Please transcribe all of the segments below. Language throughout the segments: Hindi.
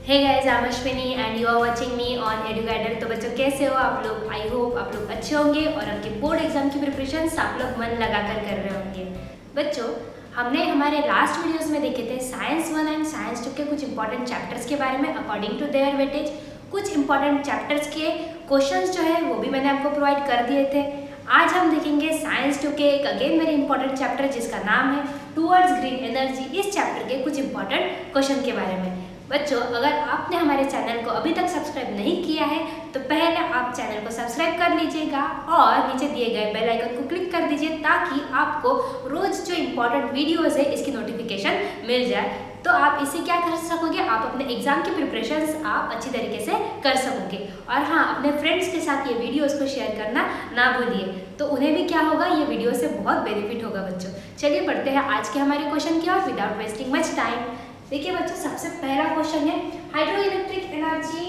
Hey guys, I am Ashwini and you are watching me on EduGuider. तो बच्चों कैसे हो आप लोग? आई होप आप लोग अच्छे होंगे और आपके बोर्ड एग्जाम की प्रिपरेशन आप लोग मन लगाकर कर रहे होंगे। बच्चों, हमने हमारे लास्ट वीडियोस में देखे थे साइंस 1 एंड साइंस 2 के कुछ इंपॉर्टेंट चैप्टर्स के बारे में अकॉर्डिंग टू देयर वेटेज। कुछ इंपॉर्टेंट चैप्टर्स के क्वेश्चंस जो है वो भी मैंने आपको प्रोवाइड कर दिए थे। आज हम देखेंगे साइंस 2 के एक अगेन वेरी इंपॉर्टेंट चैप्टर जिसका नाम है टूवर्ड्स ग्रीन एनर्जी। इस चैप्टर के कुछ इंपॉर्टेंट क्वेश्चन के बारे में। बच्चों, अगर आपने हमारे चैनल को अभी तक सब्सक्राइब नहीं किया है तो पहले आप चैनल को सब्सक्राइब कर लीजिएगा और नीचे दिए गए बेल आइकन को क्लिक कर दीजिए ताकि आपको रोज जो इम्पोर्टेंट वीडियोस है इसकी नोटिफिकेशन मिल जाए। तो आप इससे क्या कर सकोगे, आप अपने एग्जाम की प्रिपरेशंस आप अच्छी तरीके से कर सकोगे। और हाँ, अपने फ्रेंड्स के साथ ये वीडियोस को शेयर करना ना भूलिए, तो उन्हें भी क्या होगा, ये वीडियो से बहुत बेनिफिट होगा। बच्चों चलिए पढ़ते हैं आज के हमारे क्वेश्चन की ओर विदाउट वेस्टिंग मच टाइम। देखिए बच्चों, सबसे पहला क्वेश्चन है hydro electric energy,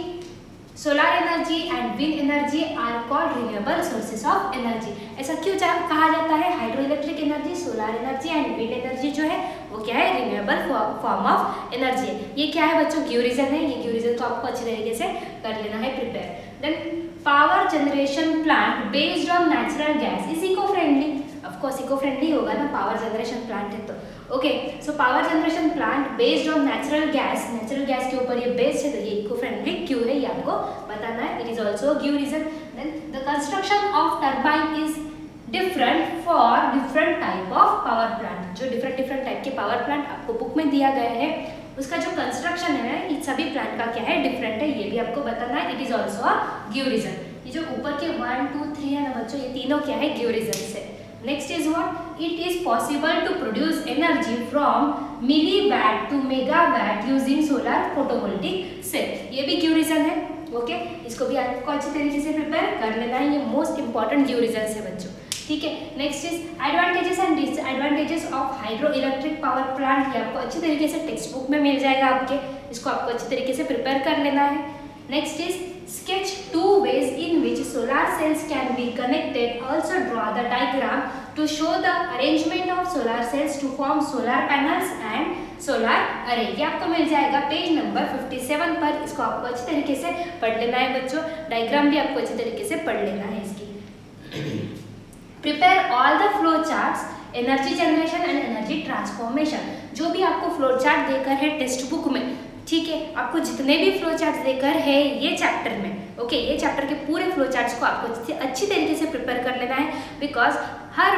solar energy and wind energy are called renewable sources of energy. ऐसा क्यों कहा जाता है? Hydro electric energy, solar energy and wind energy जो है वो क्या है, रिन्यूएबल फॉर्म ऑफ एनर्जी। ये क्या है बच्चों? गिव रीजन है। ये गिव रीजन तो आपको अच्छी तरीके से कर लेना है prepare. Then power generation plant based on natural gas is eco friendly. Of course eco friendly होगा ना, पावर जनरेशन प्लांट है तो। Okay, so power generation plant based on natural gas के ऊपर ये बेस्ड है तो ये इको फ्रेंडली क्यों है ये आपको बताना है। It is also give reason. Then the construction of turbine is different for different type of power plant. जो डिफरेंट टाइप के पावर प्लांट आपको बुक में दिया गया है उसका जो कंस्ट्रक्शन है इन सभी प्लांट का क्या है, डिफरेंट है, ये भी आपको बताना है। It is also a give reason. ये जो ऊपर के 1, 2, 3 है ना बच्चों, ये तीनों क्या है, गिव रीजन से। Next is what? It is possible to produce energy from milliwatt to megawatt using solar photovoltaic cell. ये भी गिव रीजन है। ओके, इसको भी आपको अच्छी तरीके से प्रिपेयर कर लेना है। ये मोस्ट इंपॉर्टेंट गिव रीजन है बच्चों, ठीक है। Next is advantages and disadvantages of hydro electric power plant. ये आपको अच्छी तरीके से टेक्स्ट बुक में मिल जाएगा आपके, इसको आपको अच्छी तरीके से प्रिपेयर कर लेना है। Next is sketch 2 ways in which solar cells can be connected. Also draw the diagram to show the arrangement of solar cells to form solar panels and solar array. ये आपको मिल जाएगा पेज नंबर 57 पर। इसको आपको अच्छी तरीके से पढ़ लेना है बच्चों। डायग्राम भी आपको अच्छी तरीके से पढ़ लेना है इसकी। Prepare all the flow charts, energy generation and energy transformation. जो भी आपको फ्लो चार्ट देकर है टेक्स्ट बुक में, ठीक है, आपको जितने भी फ्लो चार्ट्स देकर है ये चैप्टर में, ओके, ये चैप्टर के पूरे फ्लो चार्ट्स को आपको अच्छी तरीके से प्रिपेयर कर लेना है। बिकॉज हर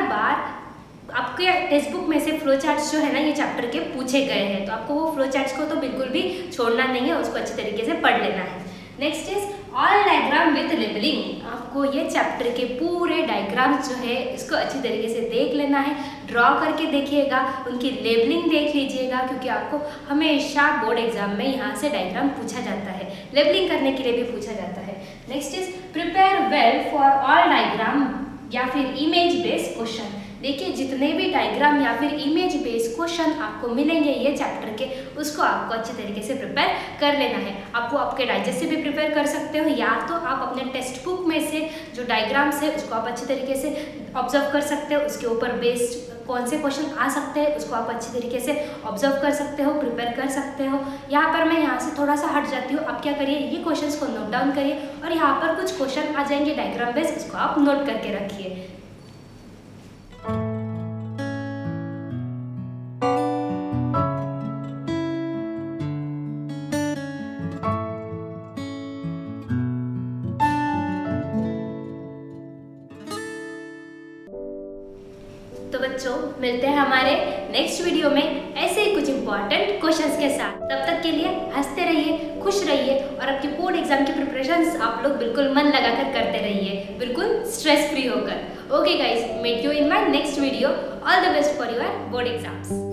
बार आपके टेक्स्ट बुक में से फ्लो चार्ट्स जो है ना ये चैप्टर के पूछे गए हैं, तो आपको वो फ्लो चार्ट्स को तो बिल्कुल भी छोड़ना नहीं है, उसको अच्छी तरीके से पढ़ लेना है। Next is all diagram with labelling. आपको ये चैप्टर के पूरे डायग्राम्स जो है इसको अच्छी तरीके से देख लेना है, ड्रॉ करके देखिएगा, उनकी लेबलिंग देख लीजिएगा, क्योंकि आपको हमेशा बोर्ड एग्जाम में यहाँ से डायग्राम पूछा जाता है, लेबलिंग करने के लिए भी पूछा जाता है। Next is prepare well for all diagram या फिर इमेज बेस्ड क्वेश्चन। देखिए, जितने भी डायग्राम या फिर इमेज बेस्ड क्वेश्चन आपको मिलेंगे ये चैप्टर के, उसको आपको अच्छे तरीके से प्रिपेयर कर लेना है। आपको आपके डाइजेस्ट से भी प्रिपेयर कर सकते हो, या तो आप अपने टेक्स्ट बुक में से जो डायग्राम्स है उसको आप अच्छे तरीके से ऑब्जर्व कर सकते हो, उसके ऊपर बेस्ड कौन से क्वेश्चन आ सकते हैं उसको आप अच्छी तरीके से ऑब्जर्व कर सकते हो, प्रिपेयर कर सकते हो। यहाँ पर मैं यहाँ से थोड़ा सा हट जाती हूँ। आप क्या करिए, ये क्वेश्चंस को नोट डाउन करिए और यहाँ पर कुछ क्वेश्चन आ जाएंगे डायग्राम बेस्ड, उसको आप नोट करके रखिए। तो बच्चों, मिलते हैं हमारे नेक्स्ट वीडियो में ऐसे ही कुछ इंपॉर्टेंट क्वेश्चंस के साथ। तब तक के लिए हंसते रहिए, खुश रहिए और आपके बोर्ड एग्जाम की प्रिपरेशंस आप लोग बिल्कुल मन लगाकर करते रहिए, बिल्कुल स्ट्रेस फ्री होकर। Okay guys, meet you in my next video. All the best for your board exams.